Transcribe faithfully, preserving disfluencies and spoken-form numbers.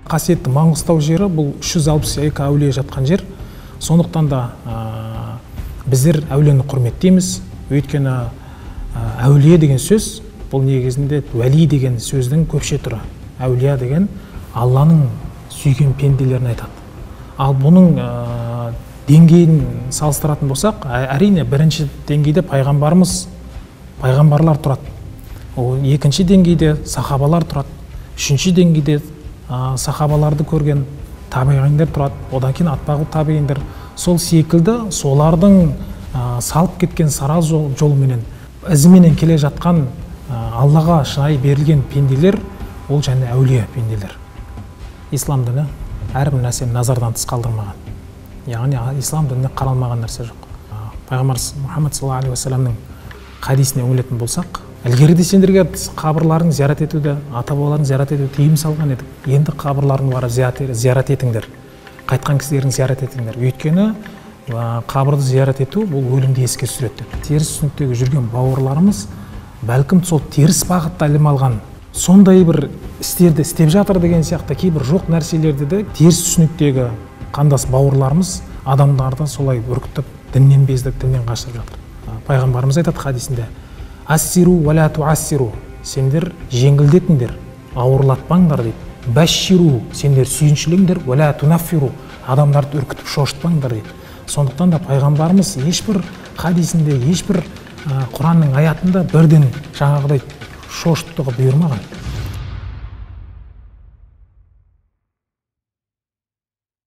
қасиетті Маңғыстау жері бұл үш жүз алпыс екі әулие жатқан жер. Сондықтан да біздер әулиені құрметтейміз. Өйткені әулие деген сөз бұл негізінде уәли деген сөздің көпше түрі. Әулия деген Алланың сүйген пенделерін айтады. Ал бұның деңгейін салыстыратын болсақ, әрине бірінші деңгейде пайғамбарымыз, пайғамбарлар тұрады. Екінші деңгейде сахабалар тұрады. Үшінші деңгейде сахабаларды көрген табиғиндар тұрады. Одан кейін атбағу табиғиндар. Сол секілді солардың салып кеткен сарал жолыменен, ізіменен келе жатқан Аллаға шынайы берілген пенделер, ол және әулие пенделер. Ислам діні әрбір нәрсені назардан тыс қалдырмаған. Яғни ислам дініне қаралмаған нәрсе жоқ. Пайғамбарымыз Мұхаммад саллаллаху алейхи ва салламның хадисіне үңілетін болсақ, ілгеріде сендерге қабырларын зиярат етуді, ата бабаларын зиярат етуді тыйым салған едік. Енді қабырларын барып зиярат етіңдер. Қайтқан кісілерін зиярат етіңдер. Өйткені қабырды зиярат ету бұл өлімді еске түсіреді. Теріс түсініктегі жүрген бауырларымыз бәлкім сол теріс бағытта ілім алған сондай бір істерді істеп жатыр деген сияқты кейбір жоқ нәрселерді де теріс түсініктегі қандас бауырларымыз адамдарды солай үркітіп, діннен бездіріп, діннен қашырып жатыр. Пайғамбарымыз айтады хадисінде: «Ассиру ва ла туассиру», сендер жеңілдетіңдер, ауырлатпаңдар дейді. «Башширу», сендер сүйіншілеңдер, «ва ла тунаффиру», адамдарды үркітіп шошытпаңдар дейді. Сондықтан да пайғамбарымыз ешбір хадисінде, ешбір Құранның аятында бірден жаңағыдай шошытуға бұйырмаған.